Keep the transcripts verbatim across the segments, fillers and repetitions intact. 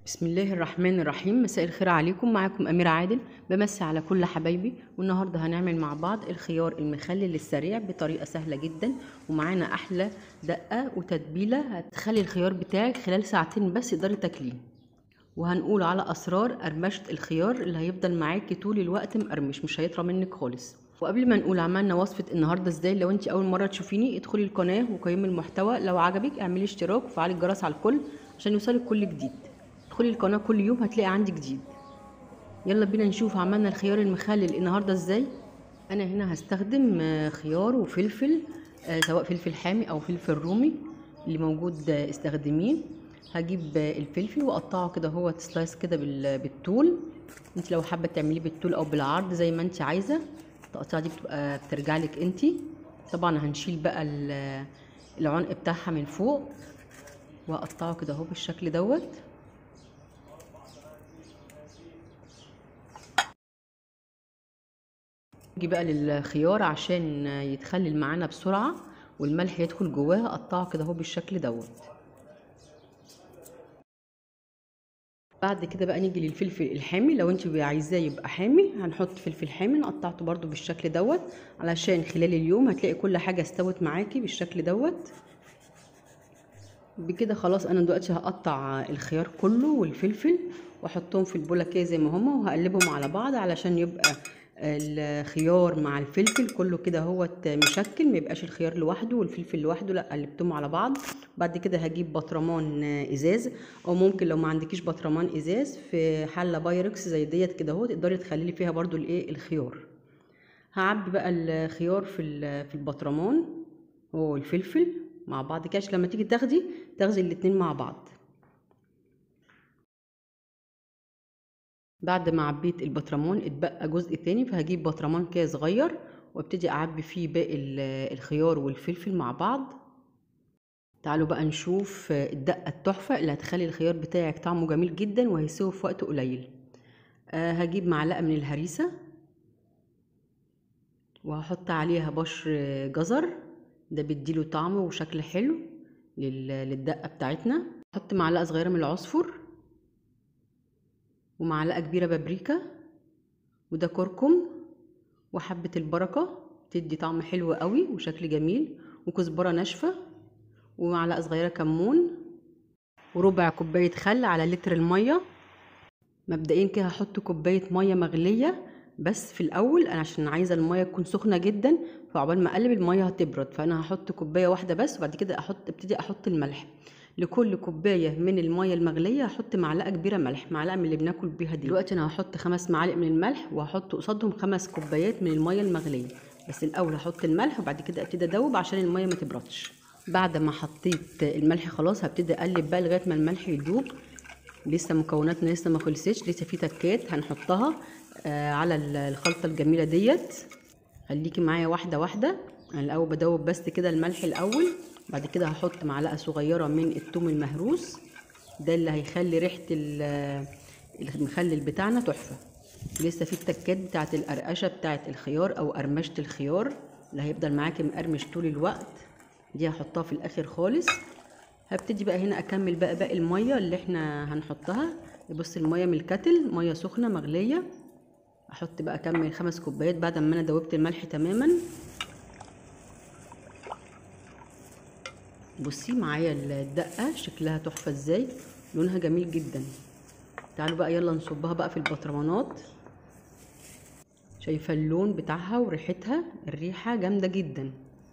بسم الله الرحمن الرحيم. مساء الخير عليكم، معاكم أميرة عادل. بمسي على كل حبايبي، والنهارده هنعمل مع بعض الخيار المخلل السريع بطريقة سهلة جدا، ومعانا أحلى دقة وتتبيلة هتخلي الخيار بتاعك خلال ساعتين بس تقدري تاكليه. وهنقول على أسرار قرمشة الخيار اللي هيفضل معاكي طول الوقت مقرمش، مش هيطرى منك خالص. وقبل ما نقول عملنا وصفة النهارده ازاي، لو انت أول مرة تشوفيني ادخلي القناة وقيمي المحتوى، لو عجبك اعملي اشتراك وفعلي الجرس على الكل عشان يوصلك كل جديد. ادخلي القناة كل يوم هتلاقي عندي جديد. يلا بينا نشوف عملنا الخيار المخلل النهارده ازاي. انا هنا هستخدم خيار وفلفل، سواء فلفل حامي او فلفل رومي اللي موجود استخدميه. هجيب الفلفل واقطعه كده هو سلايس كده بالطول. انت لو حابه تعمليه بالطول او بالعرض زي ما انت عايزه، التقطيعه دي بتبقى بترجع لك انت. طبعا هنشيل بقى العنق بتاعها من فوق واقطعه كده اهو بالشكل دوت. نيجي بقى للخيار عشان يتخلل معانا بسرعه والملح يدخل جواه، اقطعه كده اهو بالشكل دوت. بعد كده بقى نيجي للفلفل الحامي، لو انت عايزاه يبقى حامي هنحط فلفل حامي قطعته برده بالشكل دوت، علشان خلال اليوم هتلاقي كل حاجه استوت معاكي بالشكل دوت. بكده خلاص انا دلوقتي هقطع الخيار كله والفلفل واحطهم في البوله كده زي ما هما، وهقلبهم على بعض علشان يبقى الخيار مع الفلفل كله كده هوت مشكل، ما يبقاش الخيار لوحده والفلفل لوحده، لا قلبتهم على بعض. بعد كده هجيب بطرمان ازاز، او ممكن لو ما عندكيش بطرمان ازاز في حله بايركس زي ديت كده اهو تقدري تخللي فيها برده الايه الخيار. هعبي بقى الخيار في في البطرمان والفلفل مع بعض كده، لما تيجي تاخدي تاخدي الاتنين مع بعض. بعد ما عبيت البطرمان اتبقى جزء تاني، فهجيب بطرمان كده صغير وابتدي اعبي فيه باقي الخيار والفلفل مع بعض. تعالوا بقى نشوف الدقه التحفه اللي هتخلي الخيار بتاعك طعمه جميل جدا وهيسوي في وقت قليل. أه هجيب معلقه من الهريسه وهحط عليها بشر جزر، ده بيديله طعم وشكل حلو للدقه بتاعتنا. احط معلقه صغيره من العصفر ومعلقه كبيره بابريكا، وده كركم وحبه البركه تدي طعم حلو قوي وشكل جميل، وكزبره ناشفه ومعلقه صغيره كمون، وربع كوبايه خل على لتر الميه. مبدئيا كده هحط كوبايه ميه مغليه بس في الاول، انا عشان عايزه الميه تكون سخنه جدا، فعقبال ما اقلب الميه هتبرد، فانا هحط كوبايه واحده بس، وبعد كده احط ابتدي احط الملح. لكل كوبايه من الميه المغليه هحط معلقه كبيره ملح، معلقه من اللي بناكل بيها دي. دلوقتي انا هحط خمس معالق من الملح وهحط قصادهم خمس كوبايات من الميه المغليه، بس الاول هحط الملح وبعد كده ابتدي ادوب عشان الميه ما تبردش. بعد ما حطيت الملح خلاص هبتدي اقلب بقى لغايه ما الملح يدوب. لسه مكوناتنا لسه ما خلصتش، لسه في تكات هنحطها آه على الخلطه الجميله ديت. خليكي معايا واحده واحده. انا الاول بدوب بس كده الملح الاول، بعد كده هحط معلقه صغيره من الثوم المهروس، ده اللي هيخلي ريحه المخلل بتاعنا تحفه. لسه في التكات بتاعه القرقشه بتاعه الخيار او قرمشه الخيار اللي هيفضل معاكي مقرمش طول الوقت، دي هحطها في الاخر خالص. هبتدي بقى هنا اكمل بقى باقي الميه اللي احنا هنحطها. بص الميه من الكتل ميه سخنه مغليه، احط بقى اكمل خمس كوبايات بعد ما انا دوبت الملح تماما. بصي معايا الدقه شكلها تحفه ازاي، لونها جميل جدا. تعالوا بقى يلا نصبها بقى في البطرمانات. شايفه اللون بتاعها وريحتها، الريحه جامده جدا.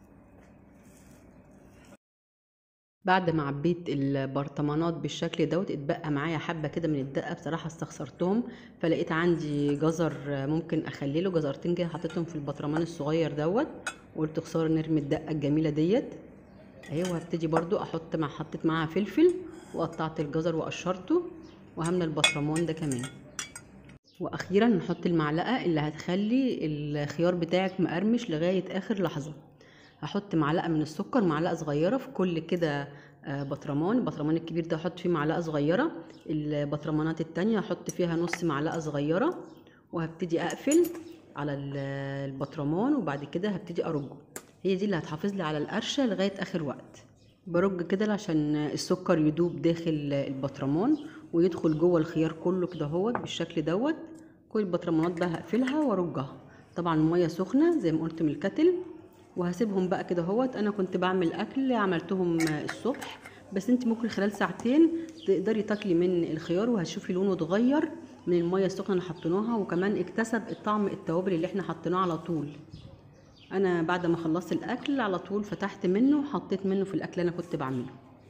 بعد ما عبيت البرطمانات بالشكل دوت اتبقى معايا حبه كده من الدقه، بصراحه استخسرتهم فلقيت عندي جزر ممكن اخلله، جزرتين كده حطيتهم في البطرمان الصغير دوت، وقلت خساره نرمي الدقه الجميله ديت اهي. وهبتدي برضو احط مع حطيت معاها فلفل وقطعت الجزر وقشرته وهملى البطرمان ده كمان. واخيرا نحط المعلقه اللي هتخلي الخيار بتاعك مقرمش لغايه اخر لحظه. هحط معلقه من السكر، معلقه صغيره في كل كده بطرمان. البطرمان الكبير ده هحط فيه معلقه صغيره، البطرمانات التانية هحط فيها نص معلقه صغيره، وهبتدي اقفل على البطرمان وبعد كده هبتدي ارجه. هي دي اللي هتحافظ لي على القرشه لغايه اخر وقت. برج كده عشان السكر يدوب داخل البطرمان، ويدخل جوه الخيار كله كده اهوت بالشكل دوت. كل البطرمانات بقى هقفلها وارجها، طبعا الميه سخنه زي ما قلت من الكتل، وهسيبهم بقى كده اهوت. انا كنت بعمل اكل عملتهم الصبح، بس انت ممكن خلال ساعتين تقدري تاكلي من الخيار وهتشوفي لونه اتغير من الميه السخنه اللي حطيناها، وكمان اكتسب الطعم التوابل اللي احنا حطيناه على طول. انا بعد ما خلصت الاكل على طول فتحت منه وحطيت منه في الاكل اللي انا كنت بعمله.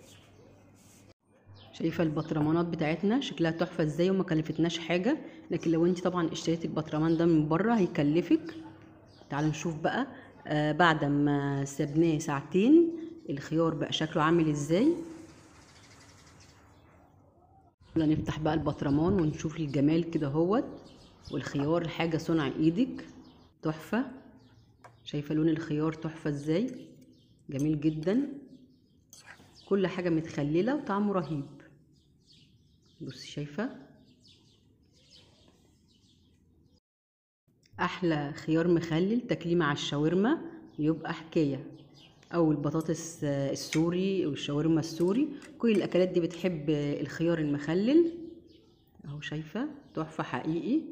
شايفه البطرمانات بتاعتنا شكلها تحفه ازاي وما كلفتناش حاجه، لكن لو انت طبعا اشتريتي البطرمان ده من بره هيكلفك. تعالوا نشوف بقى آه بعد ما سبناه ساعتين الخيار بقى شكله عامل ازاي. يلا نفتح بقى البطرمان ونشوف الجمال كده اهوت، والخيار حاجه صنع ايدك تحفه. شايفه لون الخيار تحفه ازاي، جميل جدا، كل حاجه متخلله وطعمه رهيب. بصي شايفه احلى خيار مخلل تاكليه مع الشاورما يبقى حكايه، او البطاطس السوري والشاورما السوري، كل الاكلات دي بتحب الخيار المخلل اهو. شايفه تحفه حقيقي.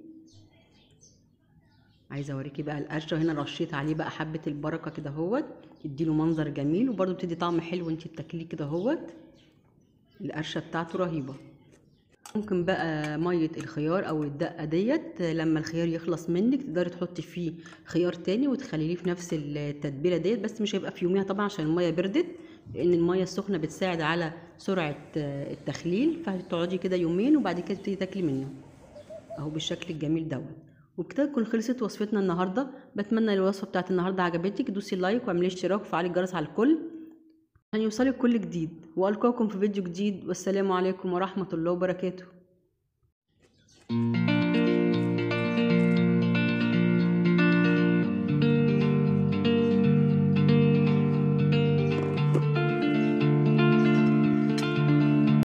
عايزه اوريكي بقى القرشه، هنا رشيت عليه بقى حبه البركه كده اهوت، يديله منظر جميل وبرده بتدي طعم حلو وانت بتاكليه كده اهوت. القرشه بتاعته رهيبه. ممكن بقى ميه الخيار او الدقه ديت لما الخيار يخلص منك تقدري تحطي فيه خيار تاني وتخليه في نفس التتبيله ديت، بس مش هيبقى في يوميها طبعا عشان الميه بردت، لان الميه السخنه بتساعد على سرعه التخليل، فهتقعدي كده يومين وبعد كده تبتدي تاكلي منه اهو بالشكل الجميل دوت. وبكده تكون خلصت وصفتنا النهارده. بتمنى الوصفه بتاعت النهارده عجبتك، دوسي لايك واعملي اشتراك وفعلي الجرس على الكل عشان يوصلك كل جديد، والقاكم في فيديو جديد، والسلام عليكم ورحمه الله وبركاته.